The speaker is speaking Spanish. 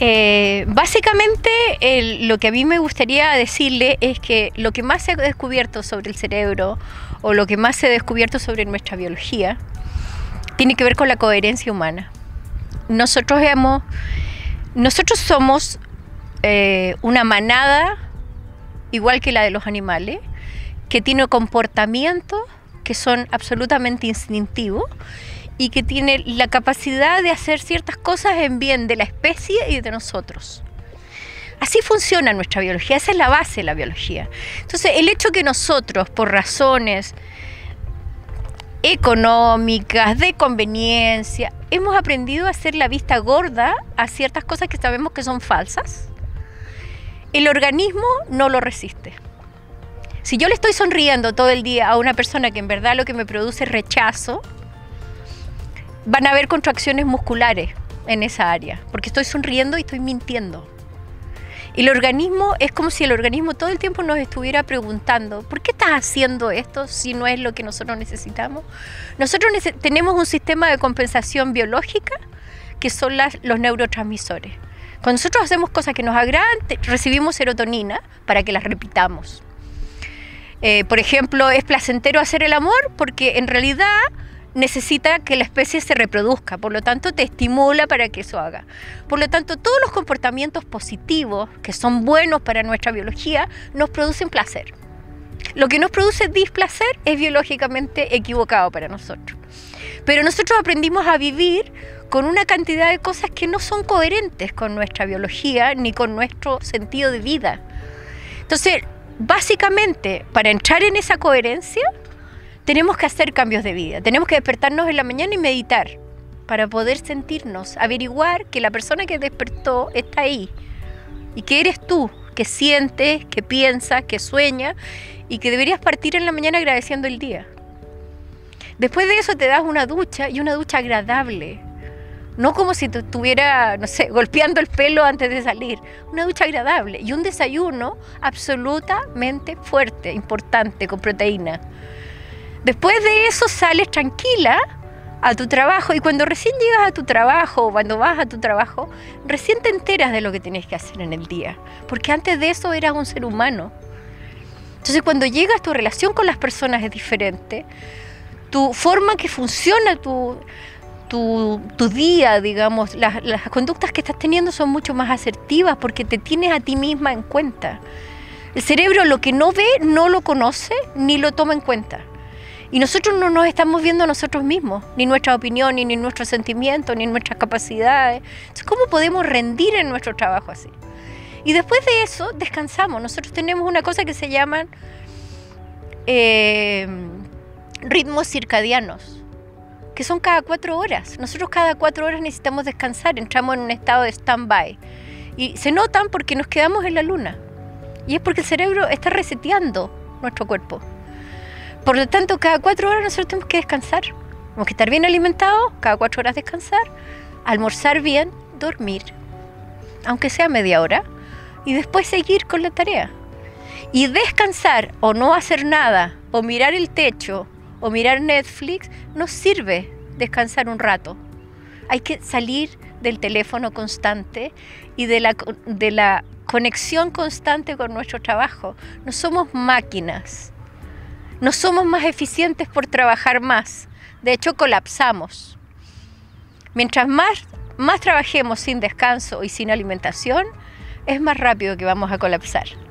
Básicamente lo que a mí me gustaría decirle es que lo que más se ha descubierto sobre el cerebro o lo que más se ha descubierto sobre nuestra biología tiene que ver con la coherencia humana. Nosotros somos una manada igual que la de los animales, que tiene comportamientos que son absolutamente instintivos y que tiene la capacidad de hacer ciertas cosas en bien de la especie y de nosotros. Así funciona nuestra biología, esa es la base de la biología. Entonces, el hecho que nosotros, por razones económicas, de conveniencia, hemos aprendido a hacer la vista gorda a ciertas cosas que sabemos que son falsas, el organismo no lo resiste. Si yo le estoy sonriendo todo el día a una persona que en verdad lo que me produce es rechazo, van a haber contracciones musculares en esa área, porque estoy sonriendo y estoy mintiendo. El organismo es como si el organismo todo el tiempo nos estuviera preguntando, ¿por qué estás haciendo esto si no es lo que nosotros necesitamos? Nosotros tenemos un sistema de compensación biológica que son los neurotransmisores. Cuando nosotros hacemos cosas que nos agradan, recibimos serotonina para que las repitamos. Por ejemplo, es placentero hacer el amor porque en realidad necesita que la especie se reproduzca, por lo tanto te estimula para que eso haga. Por lo tanto, todos los comportamientos positivos que son buenos para nuestra biología nos producen placer. Lo que nos produce displacer es biológicamente equivocado para nosotros. Pero nosotros aprendimos a vivir con una cantidad de cosas que no son coherentes con nuestra biología ni con nuestro sentido de vida. Entonces, básicamente, para entrar en esa coherencia, tenemos que hacer cambios de vida. Tenemos que despertarnos en la mañana y meditar para poder sentirnos, averiguar que la persona que despertó está ahí y que eres tú, que sientes, que piensas, que sueñas y que deberías partir en la mañana agradeciendo el día. Después de eso te das una ducha y una ducha agradable. No como si te estuviera, no sé, golpeando el pelo antes de salir. Una ducha agradable y un desayuno absolutamente fuerte, importante, con proteína. Después de eso sales tranquila a tu trabajo y cuando recién llegas a tu trabajo o cuando vas a tu trabajo, recién te enteras de lo que tienes que hacer en el día. Porque antes de eso eras un ser humano. Entonces cuando llegas, tu relación con las personas es diferente. Tu forma que funciona tu día, digamos, las conductas que estás teniendo son mucho más asertivas porque te tienes a ti misma en cuenta. El cerebro lo que no ve, no lo conoce ni lo toma en cuenta. Y nosotros no nos estamos viendo a nosotros mismos, ni nuestra opinión, ni nuestros sentimientos, ni nuestras capacidades. Entonces, ¿cómo podemos rendir en nuestro trabajo así? Y después de eso, descansamos. Nosotros tenemos una cosa que se llaman ritmos circadianos, que son cada 4 horas. Nosotros cada 4 horas necesitamos descansar, entramos en un estado de stand-by. Y se notan porque nos quedamos en la luna. Y es porque el cerebro está reseteando nuestro cuerpo. Por lo tanto, cada 4 horas nosotros tenemos que descansar. Tenemos que estar bien alimentados, cada 4 horas descansar, almorzar bien, dormir, aunque sea media hora, y después seguir con la tarea. Y descansar o no hacer nada, o mirar el techo, o mirar Netflix, no sirve descansar un rato. Hay que salir del teléfono constante y de la conexión constante con nuestro trabajo. No somos máquinas. No somos más eficientes por trabajar más. De hecho, colapsamos. Mientras más trabajemos sin descanso y sin alimentación, es más rápido que vamos a colapsar.